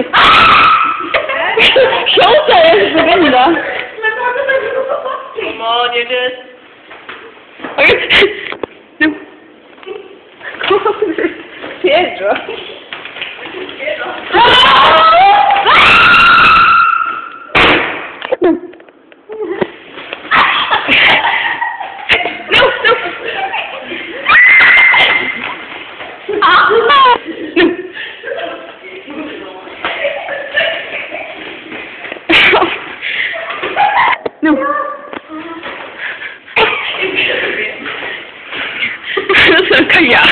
Siąca jest wygląda. Come on, you did. Pietro. No. Kaya.